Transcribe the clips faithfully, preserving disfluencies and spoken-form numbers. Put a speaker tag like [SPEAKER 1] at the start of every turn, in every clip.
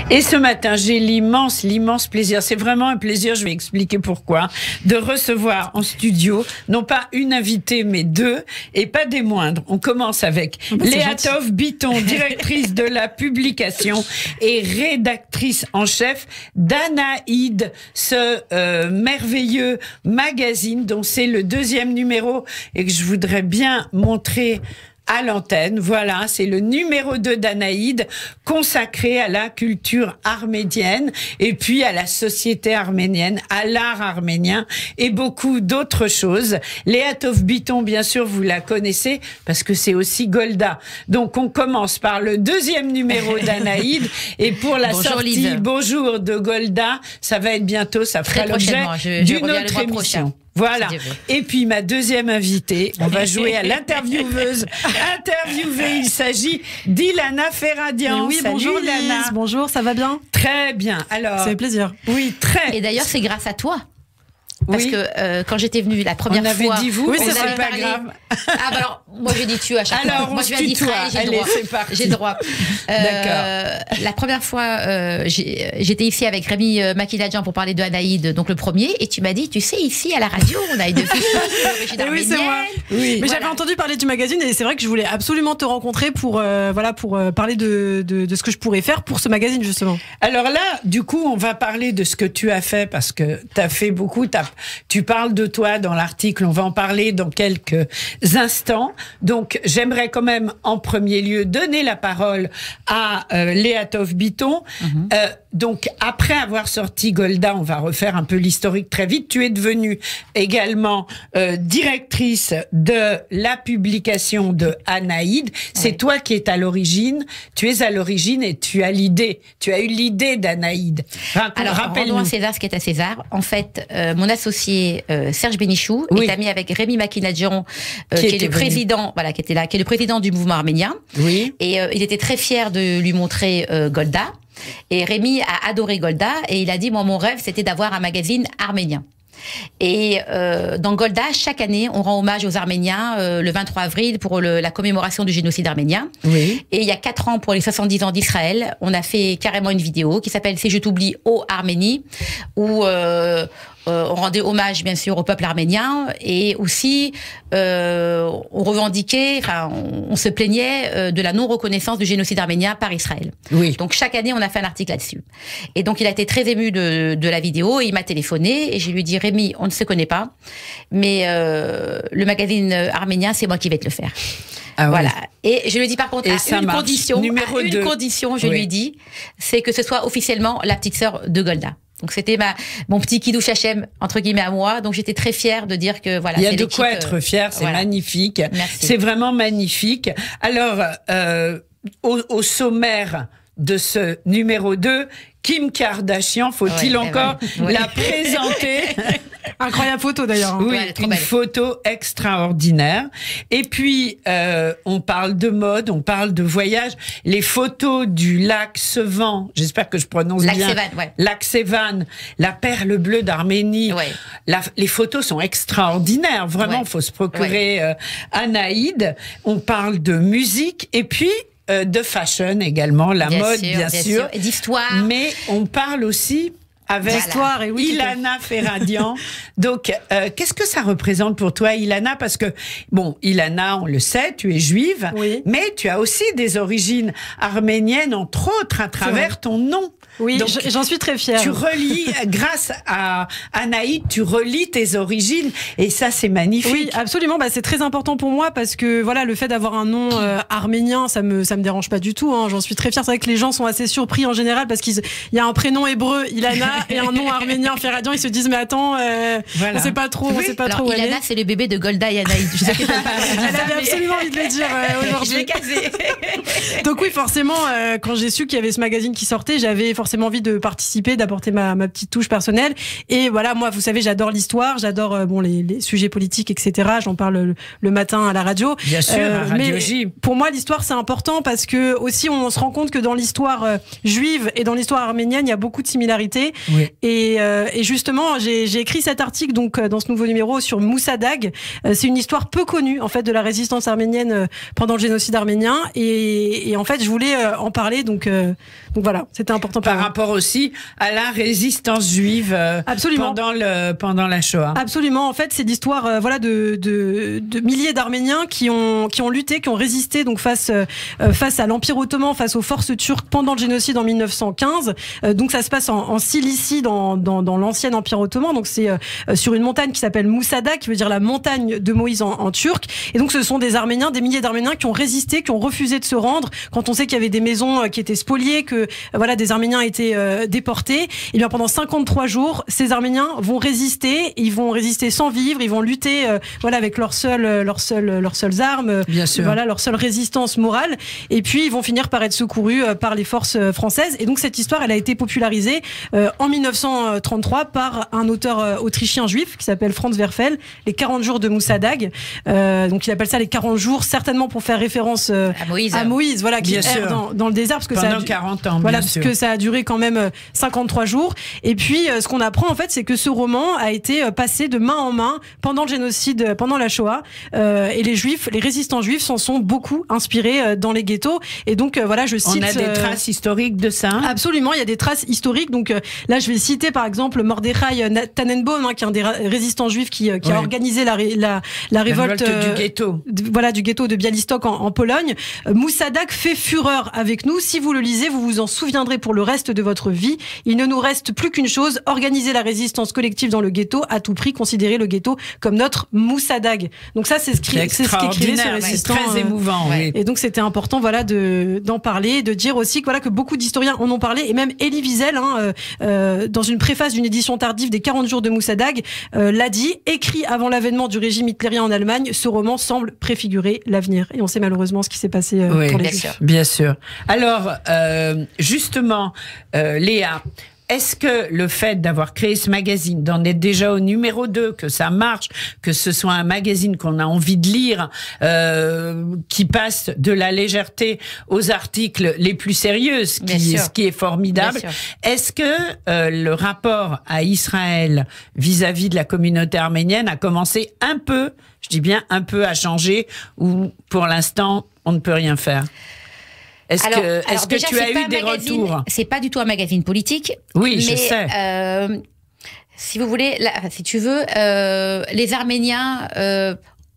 [SPEAKER 1] Et ce matin, j'ai l'immense, l'immense plaisir, c'est vraiment un plaisir, je vais expliquer pourquoi, de recevoir en studio, non pas une invitée, mais deux, et pas des moindres. On commence avec oh bah Léa Tov Bitton, directrice de la publication et rédactrice en chef d'Anaïde, ce euh, merveilleux magazine dont c'est le deuxième numéro et que je voudrais bien montrer à l'antenne. Voilà, c'est le numéro deux d'Anaïde, consacré à la culture arménienne et puis à la société arménienne, à l'art arménien et beaucoup d'autres choses. Léa Tov Bitton, bien sûr, vous la connaissez parce que c'est aussi Golda. Donc on commence par le deuxième numéro d'Anaïde et pour la
[SPEAKER 2] Bonjour,
[SPEAKER 1] sortie
[SPEAKER 2] Lise.
[SPEAKER 1] Bonjour de Golda, ça va être bientôt, ça fera l'objet d'une autre émission. Prochain. Voilà. Et puis ma deuxième invitée, on va jouer à l'intervieweuse. Interviewée, il s'agit d'Ilana Ferradian.
[SPEAKER 3] Oui,
[SPEAKER 1] Salut,
[SPEAKER 3] bonjour
[SPEAKER 1] Ilana.
[SPEAKER 3] Lise, bonjour, ça va bien?
[SPEAKER 1] Très bien. Alors,
[SPEAKER 3] ça fait plaisir.
[SPEAKER 1] Oui, très.
[SPEAKER 2] Et d'ailleurs, c'est grâce à toi. Parce
[SPEAKER 1] oui.
[SPEAKER 2] que euh, quand j'étais venue la première
[SPEAKER 1] on avait
[SPEAKER 2] fois,
[SPEAKER 1] dit vous,
[SPEAKER 3] oui,
[SPEAKER 1] c'est
[SPEAKER 2] pas
[SPEAKER 1] pas grave.
[SPEAKER 2] Ah bah alors, moi j'ai dit tu à chaque
[SPEAKER 1] alors,
[SPEAKER 2] fois. Moi je
[SPEAKER 1] lui
[SPEAKER 2] ai dit Israël, j'ai le droit. J'ai le droit. Euh,
[SPEAKER 1] D'accord.
[SPEAKER 2] La première fois, euh, j'étais ici avec Rémi Makiladjian pour parler de Anaïde, donc le premier, et tu m'as dit, tu sais, ici à la radio, on a une fille d'origine arménienne.
[SPEAKER 3] Oui, c'est moi. Oui. Mais
[SPEAKER 2] voilà.
[SPEAKER 3] J'avais entendu parler du magazine et c'est vrai que je voulais absolument te rencontrer pour euh, voilà pour euh, parler de, de de ce que je pourrais faire pour ce magazine justement.
[SPEAKER 1] Alors là, du coup, on va parler de ce que tu as fait parce que tu as fait beaucoup. T'as, tu parles de toi dans l'article, on va en parler dans quelques instants. Donc, j'aimerais quand même en premier lieu donner la parole à euh, Léa Tov Bitton. Mm-hmm. euh, donc, après avoir sorti Golda, on va refaire un peu l'historique très vite. Tu es devenue également euh, directrice de la publication de Anaïde. C'est oui. toi qui es à l'origine. Tu es à l'origine et tu as l'idée. Tu as eu l'idée d'Anaïde.
[SPEAKER 2] Alors, rappelle-nous à César ce qui est à César. En fait, euh, mon associé euh, Serge Bénichou oui. est ami avec Rémi Makiladjian, euh, qui, qui est le président, voilà, qui était là, qui est le président du mouvement arménien.
[SPEAKER 1] Oui.
[SPEAKER 2] Et euh, il était très fier de lui montrer euh, Golda. Et Rémi a adoré Golda et il a dit, moi, mon rêve, c'était d'avoir un magazine arménien. Et euh, dans Golda, chaque année, on rend hommage aux Arméniens euh, le vingt-trois avril pour le, la commémoration du génocide arménien.
[SPEAKER 1] Oui.
[SPEAKER 2] Et il y a quatre ans, pour les soixante-dix ans d'Israël, on a fait carrément une vidéo qui s'appelle « Si je t'oublie, ô Arménie » où euh, euh, on rendait hommage, bien sûr, au peuple arménien et aussi euh, on revendiquait, enfin, on, on se plaignait euh, de la non-reconnaissance du génocide arménien par Israël.
[SPEAKER 1] Oui.
[SPEAKER 2] Donc chaque année, on a fait un article là-dessus. Et donc il a été très ému de, de la vidéo et il m'a téléphoné et je lui ai dit « Rémi, on ne se connaît pas, mais euh, le magazine arménien, c'est moi qui vais te le faire. »
[SPEAKER 1] Ah
[SPEAKER 2] voilà.
[SPEAKER 1] Oui.
[SPEAKER 2] Et je lui ai dit par contre,
[SPEAKER 1] et
[SPEAKER 2] à une
[SPEAKER 1] marche.
[SPEAKER 2] condition,
[SPEAKER 1] Numéro
[SPEAKER 2] à une
[SPEAKER 1] deux.
[SPEAKER 2] condition, je oui. lui ai dit, c'est que ce soit officiellement la petite sœur de Golda. Donc c'était ma mon petit kidouche Hachem entre guillemets à moi. Donc j'étais très fière de dire que voilà.
[SPEAKER 1] Il y a de quoi être fière, c'est
[SPEAKER 2] voilà.
[SPEAKER 1] magnifique.
[SPEAKER 2] Merci.
[SPEAKER 1] C'est vraiment magnifique. Alors euh, au, au sommaire de ce numéro deux, Kim Kardashian, faut-il ouais, encore ouais. la présenter?
[SPEAKER 3] Incroyable photo d'ailleurs.
[SPEAKER 1] Oui,
[SPEAKER 2] ouais,
[SPEAKER 1] une
[SPEAKER 2] belle.
[SPEAKER 1] photo extraordinaire. Et puis, euh, on parle de mode, on parle de voyage. Les photos du lac Sevan, j'espère que je prononce
[SPEAKER 2] lac
[SPEAKER 1] bien.
[SPEAKER 2] Sevan, ouais.
[SPEAKER 1] Lac Sevan, la perle bleue d'Arménie.
[SPEAKER 2] Ouais.
[SPEAKER 1] La, les photos sont extraordinaires. Vraiment, il ouais. faut se procurer ouais. euh, Anaïde. On parle de musique et puis euh, de fashion également, la
[SPEAKER 2] bien
[SPEAKER 1] mode,
[SPEAKER 2] sûr,
[SPEAKER 1] bien,
[SPEAKER 2] bien
[SPEAKER 1] sûr.
[SPEAKER 2] sûr. Et d'histoire.
[SPEAKER 1] Mais on parle aussi avec
[SPEAKER 3] Histoire, et oui,
[SPEAKER 1] Ilana Ferradian. Donc, euh, qu'est-ce que ça représente pour toi, Ilana? Parce que, bon, Ilana, on le sait, tu es juive, oui. mais tu as aussi des origines arméniennes, entre autres, à travers ton nom.
[SPEAKER 3] Oui, j'en suis très fière.
[SPEAKER 1] Tu relis, grâce à Anaïde, tu relis tes origines, et ça, c'est magnifique.
[SPEAKER 3] Oui, absolument. Bah, c'est très important pour moi parce que, voilà, le fait d'avoir un nom euh, arménien, ça me, ça me dérange pas du tout. Hein. J'en suis très fière. C'est vrai que les gens sont assez surpris en général parce qu'il y a un prénom hébreu, Ilana, et un nom arménien, Ferradian. Ils se disent, mais attends, euh, voilà. on sait pas trop, oui. on sait pas
[SPEAKER 2] Alors,
[SPEAKER 3] trop.
[SPEAKER 2] Ilana, c'est le bébé de Golda et Anaïde. Je sais que
[SPEAKER 3] Elle avait absolument envie de le dire euh, aujourd'hui.
[SPEAKER 2] Je l'ai casé.
[SPEAKER 3] Donc oui, forcément, euh, quand j'ai su qu'il y avait ce magazine qui sortait, j'avais forcément envie de participer, d'apporter ma, ma petite touche personnelle. Et voilà, moi, vous savez, j'adore l'histoire, j'adore euh, bon les, les sujets politiques, et cetera. J'en parle le, le matin à la radio.
[SPEAKER 1] Bien sûr, euh, à Radio
[SPEAKER 3] mais
[SPEAKER 1] J.
[SPEAKER 3] Pour moi, l'histoire, c'est important parce que aussi, on se rend compte que dans l'histoire euh, juive et dans l'histoire arménienne, il y a beaucoup de similarités.
[SPEAKER 1] Oui.
[SPEAKER 3] Et, euh, et justement, j'ai écrit cet article donc euh, dans ce nouveau numéro sur Moussa Dag. Euh, c'est une histoire peu connue en fait de la résistance arménienne euh, pendant le génocide arménien. Et, et, et en fait, je voulais euh, en parler, donc, euh, donc voilà, c'était important pour
[SPEAKER 1] Par
[SPEAKER 3] moi.
[SPEAKER 1] rapport aussi à la résistance juive euh,
[SPEAKER 3] Absolument.
[SPEAKER 1] pendant, le, pendant la Shoah.
[SPEAKER 3] Absolument. En fait, c'est l'histoire euh, voilà, de, de, de milliers d'Arméniens qui ont, qui ont lutté, qui ont résisté donc, face, euh, face à l'Empire ottoman, face aux forces turques pendant le génocide en mille neuf cent quinze. Euh, donc ça se passe en, en Cilicie, dans, dans, dans l'ancien Empire ottoman. Donc c'est euh, sur une montagne qui s'appelle Moussada, qui veut dire la montagne de Moïse en, en turc. Et donc ce sont des Arméniens, des milliers d'Arméniens qui ont résisté, qui ont refusé de se rendre quand on sait qu'il y avait des maisons euh, qui étaient spoliées, que euh, voilà, des Arméniens étaient euh, déportés. Et bien pendant cinquante-trois jours, ces Arméniens vont résister. Ils vont résister sans vivre. Ils vont lutter euh, voilà, avec leurs seules, leurs seules, leurs seules armes.
[SPEAKER 1] Bien sûr.
[SPEAKER 3] Voilà, leur seule résistance morale. Et puis ils vont finir par être secourus euh, par les forces euh, françaises. Et donc cette histoire, elle a été popularisée euh, en mille neuf cent trente-trois par un auteur euh, autrichien juif qui s'appelle Franz Werfel, Les quarante jours de Moussadag. Euh, donc il appelle ça les quarante jours, certainement pour faire référence euh,
[SPEAKER 2] à Moïse,
[SPEAKER 3] à Moïse, voilà, qui
[SPEAKER 1] bien
[SPEAKER 3] erre
[SPEAKER 1] sûr.
[SPEAKER 3] dans, dans le désert, parce que
[SPEAKER 1] Pendant
[SPEAKER 3] ça a,
[SPEAKER 1] quarante ans,
[SPEAKER 3] voilà,
[SPEAKER 1] bien
[SPEAKER 3] parce
[SPEAKER 1] sûr.
[SPEAKER 3] que ça a duré quand même euh, cinquante-trois jours. Et puis euh, ce qu'on apprend en fait, c'est que ce roman a été euh, passé de main en main pendant le génocide, euh, pendant la Shoah, euh, et les Juifs, les résistants juifs s'en sont beaucoup inspirés euh, dans les ghettos. Et donc euh, voilà, je cite.
[SPEAKER 1] On a des
[SPEAKER 3] euh,
[SPEAKER 1] traces historiques de ça.
[SPEAKER 3] Absolument, il y a des traces historiques. Donc euh, là, je vais citer par exemple Mordechai Tannenbaum, hein, qui est un des résistants juifs qui, euh, qui
[SPEAKER 1] Ouais.
[SPEAKER 3] a organisé la, ré- la, la révolte,
[SPEAKER 1] révolte
[SPEAKER 3] euh,
[SPEAKER 1] du ghetto.
[SPEAKER 3] de- voilà, du ghetto de Białystok en, en Pologne. Euh, Moussadag fait fureur avec nous. Si vous le lisez, vous vous en souviendrez pour le reste de votre vie. Il ne nous reste plus qu'une chose, organiser la résistance collective dans le ghetto, à tout prix considérer le ghetto comme notre Moussadag. Donc ça, c'est ce qui-
[SPEAKER 1] C'est
[SPEAKER 3] c'est ce qu'écrivait ce
[SPEAKER 1] extraordinaire, c'est
[SPEAKER 3] résistant.
[SPEAKER 1] très
[SPEAKER 3] euh,
[SPEAKER 1] émouvant.
[SPEAKER 2] ouais.
[SPEAKER 1] Oui.
[SPEAKER 3] et donc c'était important, voilà, de d'en parler, de dire aussi que voilà que beaucoup d'historiens en ont parlé, et même Elie Wiesel, hein, euh, euh, dans une préface d'une édition tardive des quarante jours de Moussadag, euh, l'a dit, écrit avant l'avènement du régime hitlérien en Allemagne, ce roman semble préfigurer l'avenir. Et on sait malheureusement ce qui s'est passé euh,
[SPEAKER 1] Oui,
[SPEAKER 3] pour les
[SPEAKER 2] bien
[SPEAKER 3] Juifs.
[SPEAKER 2] sûr.
[SPEAKER 1] Bien sûr. Alors, euh, justement, euh, Léa, est-ce que le fait d'avoir créé ce magazine, d'en être déjà au numéro deux, que ça marche, que ce soit un magazine qu'on a envie de lire, euh, qui passe de la légèreté aux articles les plus sérieux, ce
[SPEAKER 2] Bien
[SPEAKER 1] qui,
[SPEAKER 2] sûr.
[SPEAKER 1] ce qui est formidable,
[SPEAKER 2] Bien sûr.
[SPEAKER 1] est-ce que euh, le rapport à Israël vis-à-vis de la communauté arménienne a commencé un peu, je dis bien un peu, à changer, ou pour l'instant, on ne peut rien faire? Est-ce
[SPEAKER 2] Alors-
[SPEAKER 1] que, est-ce
[SPEAKER 2] alors
[SPEAKER 1] que
[SPEAKER 2] déjà,
[SPEAKER 1] tu
[SPEAKER 2] c'est
[SPEAKER 1] as
[SPEAKER 2] pas
[SPEAKER 1] eu
[SPEAKER 2] un
[SPEAKER 1] des
[SPEAKER 2] magazine-
[SPEAKER 1] retours?
[SPEAKER 2] C'est pas du tout un magazine politique.
[SPEAKER 1] Oui, je
[SPEAKER 2] mais,
[SPEAKER 1] sais.
[SPEAKER 2] euh, si vous voulez, là, si tu veux, euh, les Arméniens, euh,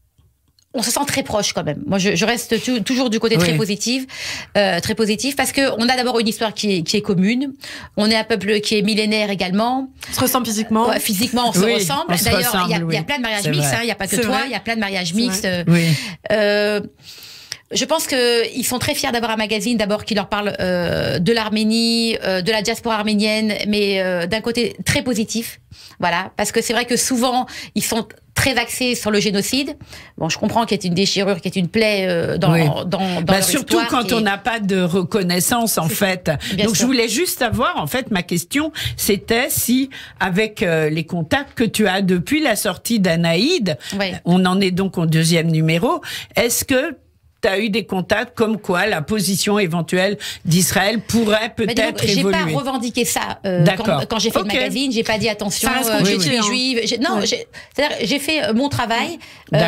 [SPEAKER 2] on se sent très proche quand même. Moi, je, je reste tu- toujours du côté
[SPEAKER 1] Oui.
[SPEAKER 2] très positif, euh, très positif, parce que on a d'abord une histoire qui est, qui est commune. On est un peuple qui est millénaire également.
[SPEAKER 3] On se ressemble physiquement.
[SPEAKER 2] Ouais, physiquement, on se
[SPEAKER 1] Oui,
[SPEAKER 2] ressemble.
[SPEAKER 1] on se
[SPEAKER 2] D'ailleurs, il y, a-
[SPEAKER 1] ressemble,
[SPEAKER 2] il y a
[SPEAKER 1] oui.
[SPEAKER 2] plein de mariages
[SPEAKER 1] C'est
[SPEAKER 2] mixtes.
[SPEAKER 1] vrai.
[SPEAKER 2] hein. Il n'y a pas que
[SPEAKER 3] C'est
[SPEAKER 2] toi.
[SPEAKER 3] vrai.
[SPEAKER 2] Il y a plein de mariages
[SPEAKER 3] C'est
[SPEAKER 2] mixtes.
[SPEAKER 3] vrai.
[SPEAKER 1] Oui.
[SPEAKER 2] Euh, je pense qu'ils sont très fiers d'avoir un magazine d'abord qui leur parle euh, de l'Arménie, euh, de la diaspora arménienne, mais euh, d'un côté très positif. Voilà, parce que c'est vrai que souvent ils sont très axés sur le génocide. Bon, je comprends qu'il y ait une déchirure, qu'il y ait une plaie euh, dans,
[SPEAKER 1] Oui.
[SPEAKER 2] dans, dans
[SPEAKER 1] Bah,
[SPEAKER 2] leur
[SPEAKER 1] surtout
[SPEAKER 2] histoire
[SPEAKER 1] quand
[SPEAKER 2] qui
[SPEAKER 1] on
[SPEAKER 2] est-
[SPEAKER 1] n'a pas de reconnaissance, en fait.
[SPEAKER 2] Bien
[SPEAKER 1] Donc,
[SPEAKER 2] sûr.
[SPEAKER 1] je voulais juste savoir, en fait, ma question, c'était si, avec euh, les contacts que tu as depuis la sortie d'Anaïde,
[SPEAKER 2] Ouais.
[SPEAKER 1] on en est donc au deuxième numéro, est-ce que tu as eu des contacts comme quoi la position éventuelle d'Israël pourrait
[SPEAKER 2] Mais
[SPEAKER 1] peut-être
[SPEAKER 2] donc, j'ai
[SPEAKER 1] évoluer?
[SPEAKER 2] pas revendiqué ça euh,
[SPEAKER 1] D'accord.
[SPEAKER 2] quand, quand j'ai fait
[SPEAKER 1] Ok.
[SPEAKER 2] le magazine. J'ai pas dit attention,
[SPEAKER 3] Ça reste
[SPEAKER 2] euh, je
[SPEAKER 3] compliqué,
[SPEAKER 2] suis
[SPEAKER 3] hein.
[SPEAKER 2] juive. J'ai- Non,
[SPEAKER 3] Ouais.
[SPEAKER 2] j'ai- c'est-à-dire j'ai fait euh, mon travail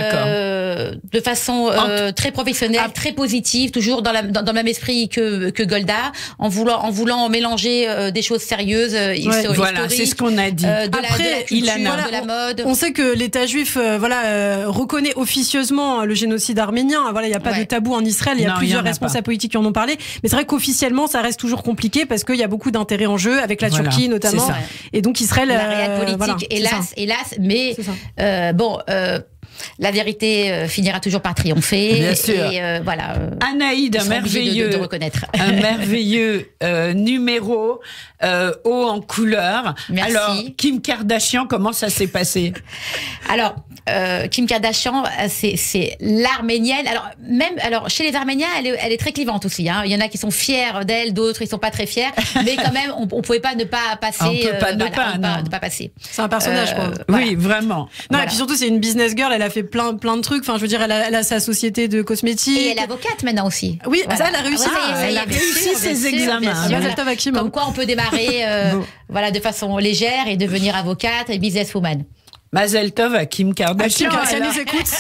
[SPEAKER 2] euh, de façon euh, très professionnelle,
[SPEAKER 3] Ah.
[SPEAKER 2] très positive, toujours dans, la, dans, dans le même esprit que, que Golda, en voulant en voulant mélanger euh, des choses sérieuses, euh, histo-
[SPEAKER 1] Voilà,
[SPEAKER 2] historiques,
[SPEAKER 1] c'est ce qu'on a dit.
[SPEAKER 2] euh, de, la, de
[SPEAKER 3] Après,
[SPEAKER 2] la culture,
[SPEAKER 1] Ilana.
[SPEAKER 2] de la mode.
[SPEAKER 3] On sait que l'État juif, euh, voilà, euh, reconnaît officieusement le génocide arménien. Voilà, il n'y a pas
[SPEAKER 2] Ouais.
[SPEAKER 3] de tabou en Israël. Il y a
[SPEAKER 1] Non, il y
[SPEAKER 3] plusieurs
[SPEAKER 1] en a
[SPEAKER 3] responsables politiques qui en ont parlé. Mais c'est vrai qu'officiellement, ça reste toujours compliqué parce qu'il y a beaucoup d'intérêts en jeu avec la
[SPEAKER 1] Voilà,
[SPEAKER 3] Turquie notamment.
[SPEAKER 1] c'est ça.
[SPEAKER 3] Et donc Israël.
[SPEAKER 2] La réelle
[SPEAKER 3] euh,
[SPEAKER 2] politique,
[SPEAKER 3] voilà, c'est
[SPEAKER 2] hélas,
[SPEAKER 3] ça.
[SPEAKER 2] hélas, mais
[SPEAKER 3] C'est ça.
[SPEAKER 2] euh, bon. Euh, la vérité euh, finira toujours par triompher.
[SPEAKER 1] Bien sûr.
[SPEAKER 2] Et euh, voilà. euh,
[SPEAKER 1] Anaïde,
[SPEAKER 2] ils
[SPEAKER 1] un
[SPEAKER 2] seront obligés de- de-
[SPEAKER 1] merveilleux,
[SPEAKER 2] de reconnaître.
[SPEAKER 1] un merveilleux euh, numéro euh, haut en couleur.
[SPEAKER 2] Merci.
[SPEAKER 1] Alors, Kim Kardashian, comment ça s'est passé?
[SPEAKER 2] Alors, euh, Kim Kardashian, euh, c'est c'est l'arménienne. Alors même, alors chez les Arméniens, elle est, elle est très clivante aussi. Hein. Il y en a qui sont fiers d'elle, d'autres ils sont pas très fiers. Mais quand même, on, on pouvait pas ne pas passer.
[SPEAKER 1] On peut pas ne
[SPEAKER 2] voilà,
[SPEAKER 1] pas,
[SPEAKER 2] on peut
[SPEAKER 1] non.
[SPEAKER 2] ne pas passer.
[SPEAKER 3] C'est un personnage,
[SPEAKER 2] Euh,
[SPEAKER 3] quoi.
[SPEAKER 2] Voilà.
[SPEAKER 1] Oui, vraiment.
[SPEAKER 3] Non,
[SPEAKER 2] Voilà.
[SPEAKER 3] et puis surtout, c'est une business girl. Elle a fait plein, plein de trucs. Enfin, je veux dire, elle a, elle a sa société de cosmétiques.
[SPEAKER 2] Et elle est avocate maintenant aussi.
[SPEAKER 3] Oui, ça, elle a réussi.
[SPEAKER 2] Ah, ouais, ça y est, ça y
[SPEAKER 1] elle
[SPEAKER 2] est,
[SPEAKER 1] a
[SPEAKER 2] bien
[SPEAKER 1] réussi
[SPEAKER 2] sûr,
[SPEAKER 1] ses
[SPEAKER 2] bien sûr,
[SPEAKER 1] examens.
[SPEAKER 2] bien
[SPEAKER 1] Ah,
[SPEAKER 2] sûr.
[SPEAKER 1] bah,
[SPEAKER 3] Mazal tov, Hakim.
[SPEAKER 2] Comme quoi, on peut démarrer euh,
[SPEAKER 1] Bon.
[SPEAKER 2] voilà, de façon légère et devenir avocate et businesswoman.
[SPEAKER 1] Mazel Tov à Kim Kardashian.
[SPEAKER 3] Ah, si elle nous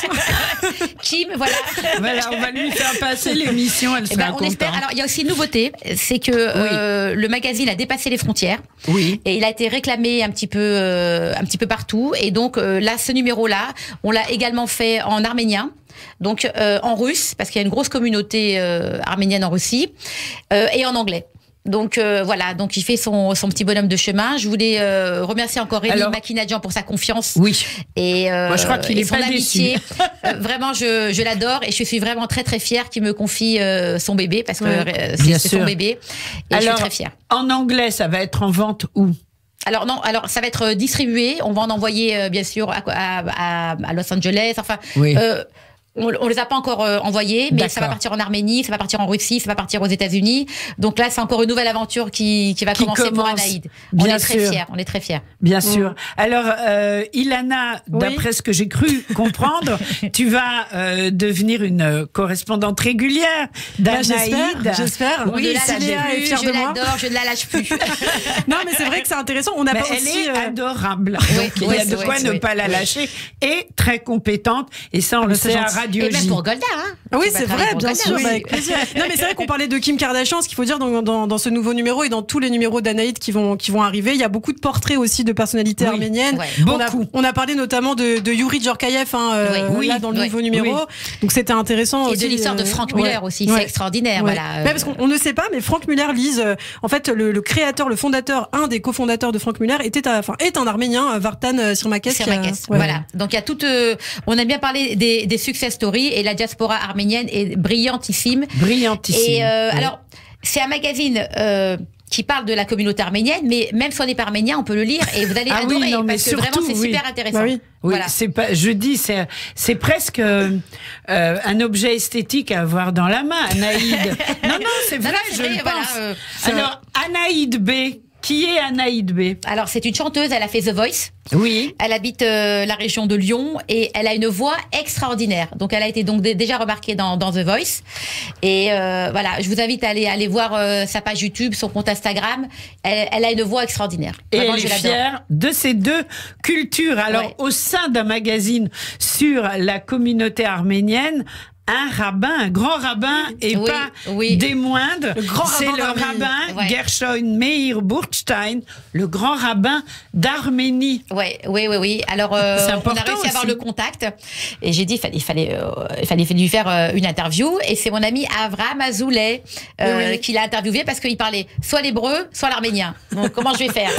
[SPEAKER 3] écoute.
[SPEAKER 2] Kim, voilà.
[SPEAKER 1] Voilà, on va lui faire passer l'émission, elle
[SPEAKER 2] Eh
[SPEAKER 1] sera
[SPEAKER 2] ben, on
[SPEAKER 1] contente.
[SPEAKER 2] espère. Alors, il y a aussi une nouveauté, c'est que euh, le magazine a dépassé les frontières.
[SPEAKER 1] Oui.
[SPEAKER 2] Et il a été réclamé un petit peu, euh, un petit peu partout. Et donc euh, là, ce numéro-là, on l'a également fait en arménien. Donc euh, en russe, parce qu'il y a une grosse communauté euh, arménienne en Russie, euh, et en anglais. Donc euh, voilà, donc il fait son, son petit bonhomme de chemin. Je voulais euh, remercier encore Rémi
[SPEAKER 1] Alors,
[SPEAKER 2] Makinadjian pour sa confiance.
[SPEAKER 1] Oui.
[SPEAKER 2] Et euh,
[SPEAKER 1] Moi, je crois qu'il
[SPEAKER 2] et
[SPEAKER 1] est
[SPEAKER 2] son
[SPEAKER 1] pas
[SPEAKER 2] amitié. Euh, vraiment, je, je l'adore et je suis vraiment très très fière qu'il me confie euh, son bébé parce que
[SPEAKER 3] Ouais.
[SPEAKER 2] euh,
[SPEAKER 1] Bien
[SPEAKER 2] c'est c'est son
[SPEAKER 1] sûr.
[SPEAKER 2] bébé. Et
[SPEAKER 1] Alors,
[SPEAKER 2] je suis très fière.
[SPEAKER 1] En anglais, ça va être en vente où?
[SPEAKER 2] Alors non, alors ça va être distribué. On va en envoyer euh, bien sûr à, à, à, à Los Angeles. Enfin.
[SPEAKER 1] Oui.
[SPEAKER 2] Euh, On, on les a pas encore euh, envoyés, mais ça va
[SPEAKER 1] D'accord.
[SPEAKER 2] partir en Arménie, ça va partir en Russie, ça va partir aux États-Unis. Donc là, c'est encore une nouvelle aventure qui, qui va
[SPEAKER 1] Qui
[SPEAKER 2] commencer pour
[SPEAKER 1] commence.
[SPEAKER 2] Anaïd. On
[SPEAKER 1] Bien
[SPEAKER 2] est très
[SPEAKER 1] sûr.
[SPEAKER 2] fiers, on est très fiers.
[SPEAKER 1] Bien sûr. Alors, euh, Ilana,
[SPEAKER 3] Oui.
[SPEAKER 1] d'après ce que j'ai cru comprendre, tu vas euh, devenir une euh, correspondante régulière
[SPEAKER 3] Bah,
[SPEAKER 1] d'Anaïd.
[SPEAKER 3] j'espère, j'espère.
[SPEAKER 2] On
[SPEAKER 1] Oui,
[SPEAKER 2] ne la
[SPEAKER 1] ça
[SPEAKER 2] lâche
[SPEAKER 1] j'ai
[SPEAKER 3] Léa est
[SPEAKER 2] plus,
[SPEAKER 3] fière
[SPEAKER 2] je
[SPEAKER 3] de moi.
[SPEAKER 2] l'adore, je ne la lâche plus.
[SPEAKER 3] Non, mais c'est vrai que c'est intéressant. On n'a
[SPEAKER 1] Mais
[SPEAKER 3] pas
[SPEAKER 1] elle
[SPEAKER 3] aussi.
[SPEAKER 1] est
[SPEAKER 3] euh,
[SPEAKER 1] adorable.
[SPEAKER 2] Oui,
[SPEAKER 1] Donc, il y
[SPEAKER 2] oui,
[SPEAKER 1] a de
[SPEAKER 2] oui,
[SPEAKER 1] quoi
[SPEAKER 2] oui,
[SPEAKER 1] ne
[SPEAKER 2] oui.
[SPEAKER 1] pas la
[SPEAKER 2] Oui.
[SPEAKER 1] lâcher. Et très compétente. Et ça, on le
[SPEAKER 3] c'est
[SPEAKER 1] sait à
[SPEAKER 3] gentil.
[SPEAKER 1] Radio
[SPEAKER 2] Et même
[SPEAKER 1] J.
[SPEAKER 2] pour Golda, hein.
[SPEAKER 3] Ah oui,
[SPEAKER 2] Tu vas
[SPEAKER 3] c'est
[SPEAKER 2] travailler
[SPEAKER 3] vrai,
[SPEAKER 2] pour
[SPEAKER 3] bien
[SPEAKER 2] Golda,
[SPEAKER 3] sûr,
[SPEAKER 2] oui.
[SPEAKER 3] bah, avec plaisir. Non, mais c'est vrai qu'on parlait de Kim Kardashian. Ce qu'il faut dire dans, dans, dans ce nouveau numéro et dans tous les numéros d'Anaïd qui vont, qui vont arriver, il y a beaucoup de portraits aussi de personnalités
[SPEAKER 1] Oui,
[SPEAKER 3] arméniennes.
[SPEAKER 2] ouais,
[SPEAKER 3] on, a,
[SPEAKER 1] beaucoup.
[SPEAKER 3] on a parlé notamment de, de Yuri Djorkaeff hein, euh,
[SPEAKER 2] Oui,
[SPEAKER 3] là
[SPEAKER 1] oui,
[SPEAKER 3] dans le
[SPEAKER 2] oui,
[SPEAKER 3] nouveau numéro.
[SPEAKER 1] oui.
[SPEAKER 3] Donc c'était intéressant
[SPEAKER 2] Et
[SPEAKER 3] aussi.
[SPEAKER 2] de l'histoire de
[SPEAKER 3] euh,
[SPEAKER 2] Frank
[SPEAKER 3] ouais.
[SPEAKER 2] Muller aussi,
[SPEAKER 3] Ouais.
[SPEAKER 2] c'est extraordinaire.
[SPEAKER 3] Ouais.
[SPEAKER 2] Voilà.
[SPEAKER 3] Ouais, parce qu'on on ne sait pas, mais Frank Muller lise. euh, en fait, le, le créateur, le fondateur, un des cofondateurs de Frank Muller était, à- enfin, est un Arménien, euh, Vartan euh, Sirmakes. qui a-
[SPEAKER 2] Sirmakes,
[SPEAKER 3] ouais.
[SPEAKER 2] Voilà. Donc il y a toute. euh, on aime bien parler des, des success stories et la diaspora arménienne est brillantissime.
[SPEAKER 1] Brillantissime.
[SPEAKER 2] Et euh,
[SPEAKER 1] Oui.
[SPEAKER 2] alors, c'est un magazine. Euh, qui parle de la communauté arménienne, mais même si on n'est pas arménien, on peut le lire et vous allez
[SPEAKER 1] Ah oui,
[SPEAKER 2] adorer
[SPEAKER 1] non, mais
[SPEAKER 2] parce que
[SPEAKER 1] surtout,
[SPEAKER 2] vraiment c'est
[SPEAKER 1] oui.
[SPEAKER 2] super intéressant.
[SPEAKER 3] Bah oui.
[SPEAKER 1] Oui,
[SPEAKER 2] Voilà.
[SPEAKER 1] c'est pas. Je dis, c'est c'est presque euh, euh, un objet esthétique à avoir dans la main, Anaïd. Non, non, c'est
[SPEAKER 2] Non,
[SPEAKER 1] vrai,
[SPEAKER 2] non, c'est
[SPEAKER 1] je
[SPEAKER 2] vrai,
[SPEAKER 1] le
[SPEAKER 2] voilà,
[SPEAKER 1] pense.
[SPEAKER 2] euh,
[SPEAKER 1] Alors, Anaïd B. Qui est Anaïd B?
[SPEAKER 2] Alors c'est une chanteuse, elle a fait The Voice.
[SPEAKER 1] Oui.
[SPEAKER 2] Elle habite euh, la région de Lyon et elle a une voix extraordinaire. Donc elle a été donc dé- déjà remarquée dans, dans The Voice. Et euh, voilà, je vous invite à aller aller voir euh, sa page YouTube, son compte Instagram. Elle, elle a une voix extraordinaire.
[SPEAKER 1] Et
[SPEAKER 2] Vraiment,
[SPEAKER 1] elle
[SPEAKER 2] je
[SPEAKER 1] est
[SPEAKER 2] l'adore.
[SPEAKER 1] fière de ces deux cultures. Alors,
[SPEAKER 2] Ouais.
[SPEAKER 1] au sein d'un magazine sur la communauté arménienne, un rabbin, un grand rabbin, et
[SPEAKER 2] Oui,
[SPEAKER 1] pas
[SPEAKER 2] oui.
[SPEAKER 1] des moindres.
[SPEAKER 3] Le grand
[SPEAKER 1] C'est
[SPEAKER 3] rabbin
[SPEAKER 1] le
[SPEAKER 3] d'Arménie.
[SPEAKER 1] rabbin
[SPEAKER 2] Ouais.
[SPEAKER 1] Gershon Meir Burstein, le grand rabbin d'Arménie.
[SPEAKER 2] Ouais, oui, oui, oui. Alors, euh,
[SPEAKER 1] C'est
[SPEAKER 2] on a
[SPEAKER 1] important
[SPEAKER 2] réussi à avoir
[SPEAKER 1] aussi.
[SPEAKER 2] le contact. Et j'ai dit, il fallait, il fallait, euh, il fallait lui faire euh, une interview. Et c'est mon ami Avraham Azoulay euh,
[SPEAKER 3] Oui, oui.
[SPEAKER 2] qui l'a interviewé parce qu'il parlait soit l'hébreu, soit l'arménien. Donc, comment je vais faire?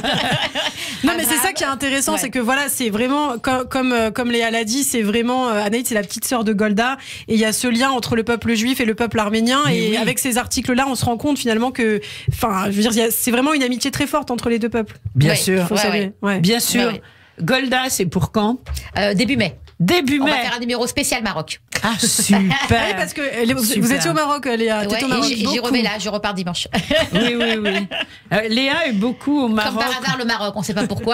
[SPEAKER 3] Non, mais c'est ça qui est intéressant,
[SPEAKER 2] Ouais.
[SPEAKER 3] c'est que voilà, c'est vraiment comme comme euh, comme Léa l'a dit, c'est vraiment euh, Anaïd, c'est la petite sœur de Golda, et il y a ce lien entre le peuple juif et le peuple arménien.
[SPEAKER 1] Mais
[SPEAKER 3] et
[SPEAKER 1] oui.
[SPEAKER 3] avec ces articles-là, on se rend compte finalement que, enfin, je veux dire, il y a- c'est vraiment une amitié très forte entre les deux peuples.
[SPEAKER 1] Bien
[SPEAKER 2] Ouais.
[SPEAKER 1] sûr.
[SPEAKER 3] Faut
[SPEAKER 2] Ouais,
[SPEAKER 3] savoir.
[SPEAKER 2] ouais.
[SPEAKER 3] Ouais.
[SPEAKER 1] Bien sûr.
[SPEAKER 2] Ouais, ouais.
[SPEAKER 1] Golda, c'est pour quand?
[SPEAKER 2] Euh, début mai.
[SPEAKER 1] Début
[SPEAKER 2] On
[SPEAKER 1] mai.
[SPEAKER 2] va faire un numéro spécial Maroc.
[SPEAKER 1] Ah, super.
[SPEAKER 3] Ouais, parce que euh, vous,
[SPEAKER 1] Super.
[SPEAKER 3] vous étiez au Maroc, Léa.
[SPEAKER 2] Ouais,
[SPEAKER 3] T'étais au
[SPEAKER 2] et
[SPEAKER 3] Maroc.
[SPEAKER 2] j'y- j'y
[SPEAKER 3] Beaucoup.
[SPEAKER 2] reviens là, je repars dimanche.
[SPEAKER 1] Oui, oui, oui. Euh, Léa est beaucoup au
[SPEAKER 2] Comme
[SPEAKER 1] Maroc.
[SPEAKER 2] par hasard, le Maroc, on ne sait pas pourquoi.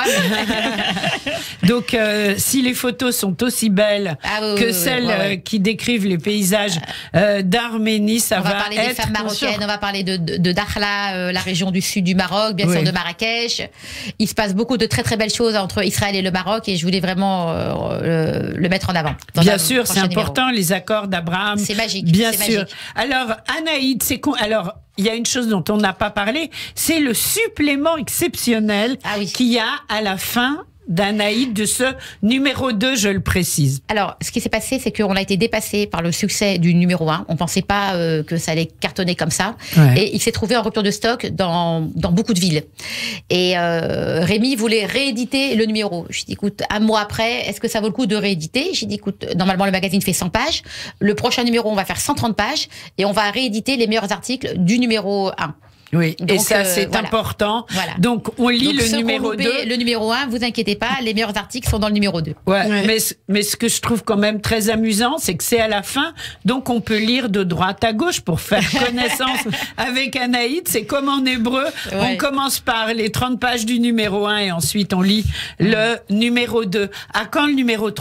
[SPEAKER 2] mais-
[SPEAKER 1] Donc, euh, si les photos sont aussi belles
[SPEAKER 2] Ah oui, oui,
[SPEAKER 1] que
[SPEAKER 2] oui,
[SPEAKER 1] celles
[SPEAKER 2] ouais, ouais.
[SPEAKER 1] euh, qui décrivent les paysages euh, d'Arménie, ça
[SPEAKER 2] On va
[SPEAKER 1] va
[SPEAKER 2] parler
[SPEAKER 1] être...
[SPEAKER 2] des femmes
[SPEAKER 1] bien sûr.
[SPEAKER 2] marocaines, on va parler de, de, de Dakhla, euh, la région du sud du Maroc, bien
[SPEAKER 1] Oui.
[SPEAKER 2] sûr de Marrakech. Il se passe beaucoup de très très belles choses entre Israël et le Maroc et je voulais vraiment euh, euh, le mettre en avant. dans
[SPEAKER 1] Bien
[SPEAKER 2] un
[SPEAKER 1] sûr, c'est
[SPEAKER 2] prochain numéro.
[SPEAKER 1] important, les accords d'Abraham.
[SPEAKER 2] C'est magique,
[SPEAKER 1] Bien
[SPEAKER 2] c'est
[SPEAKER 1] sûr.
[SPEAKER 2] magique.
[SPEAKER 1] Alors, Anaïd, c'est con... Alors, il y a une chose dont on n'a pas parlé, c'est le supplément exceptionnel
[SPEAKER 2] Ah oui.
[SPEAKER 1] qu'il y a à la fin d'Anaïd, de ce numéro deux, je le précise.
[SPEAKER 2] Alors, ce qui s'est passé, c'est qu'on a été dépassé par le succès du numéro un. On pensait pas euh, que ça allait cartonner comme ça.
[SPEAKER 1] Ouais.
[SPEAKER 2] Et il s'est trouvé en rupture de stock dans, dans beaucoup de villes. Et euh, Rémi voulait rééditer le numéro. Je lui ai dit, écoute, un mois après, est-ce que ça vaut le coup de rééditer? J'ai dit, écoute, normalement, le magazine fait cent pages. Le prochain numéro, on va faire cent trente pages. Et on va rééditer les meilleurs articles du numéro un.
[SPEAKER 1] Oui, et
[SPEAKER 2] Donc,
[SPEAKER 1] ça,
[SPEAKER 2] euh,
[SPEAKER 1] c'est
[SPEAKER 2] voilà.
[SPEAKER 1] important.
[SPEAKER 2] Voilà.
[SPEAKER 1] Donc, on lit
[SPEAKER 2] Donc,
[SPEAKER 1] le
[SPEAKER 2] ceux qui ont
[SPEAKER 1] numéro
[SPEAKER 2] loupé
[SPEAKER 1] deux.
[SPEAKER 2] le numéro un, vous inquiétez pas, les meilleurs articles sont dans le numéro deux.
[SPEAKER 1] Ouais,
[SPEAKER 3] Ouais.
[SPEAKER 1] Mais, mais ce que je trouve quand même très amusant, c'est que c'est à la fin, donc on peut lire de droite à gauche pour faire connaissance avec Anaïd. C'est comme en hébreu, on
[SPEAKER 2] Ouais.
[SPEAKER 1] commence par les trente pages du numéro un et ensuite on lit le numéro deux. À quand le numéro trois?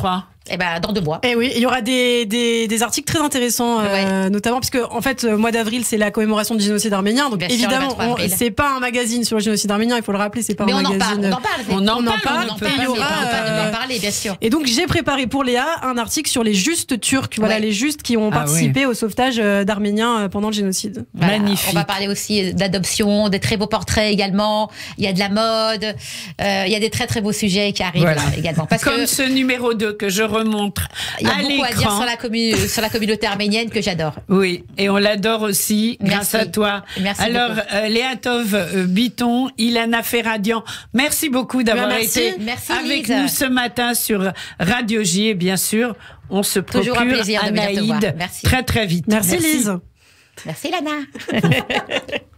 [SPEAKER 2] Eh ben, dans deux mois.
[SPEAKER 3] Et oui, il y aura des, des, des articles très intéressants, euh, ouais. notamment parce que en fait, le mois d'avril, c'est la commémoration du génocide arménien. Donc bien évidemment, sûr, c'est pas un magazine sur le génocide arménien, il faut le rappeler, c'est pas
[SPEAKER 2] Mais
[SPEAKER 3] un
[SPEAKER 2] on
[SPEAKER 3] magazine.
[SPEAKER 2] En parle, on en parle.
[SPEAKER 1] On en
[SPEAKER 3] on
[SPEAKER 1] parle.
[SPEAKER 3] En parle,
[SPEAKER 1] on en
[SPEAKER 3] et il y aura.
[SPEAKER 2] Euh... parler, bien sûr.
[SPEAKER 3] Et donc j'ai préparé pour Léa un article sur les justes turcs, voilà ouais. les justes qui ont ah, participé oui. au sauvetage d'Arméniens pendant le génocide.
[SPEAKER 2] Voilà.
[SPEAKER 3] Magnifique.
[SPEAKER 2] On va parler aussi d'adoption, des très beaux portraits également. Il y a de la mode, euh, il y a des très très beaux sujets qui arrivent voilà. également.
[SPEAKER 1] Parce Comme que ce numéro deux que je remontre.
[SPEAKER 2] Il y a à beaucoup à dire sur la, commun- sur la communauté arménienne que j'adore.
[SPEAKER 1] Oui, et on l'adore aussi grâce
[SPEAKER 2] merci.
[SPEAKER 1] à toi.
[SPEAKER 2] Merci
[SPEAKER 1] Alors, euh, Léa Tov euh, Bitton, Ilana Ferradian, merci beaucoup d'avoir
[SPEAKER 3] merci.
[SPEAKER 1] été
[SPEAKER 2] merci,
[SPEAKER 1] avec
[SPEAKER 2] Lise.
[SPEAKER 1] nous ce matin sur Radio J. Et bien sûr, on se procure
[SPEAKER 2] Toujours un plaisir
[SPEAKER 1] Anaïde
[SPEAKER 2] de venir te voir. Merci.
[SPEAKER 1] très très vite.
[SPEAKER 3] Merci, merci. Lise.
[SPEAKER 2] Merci Lana.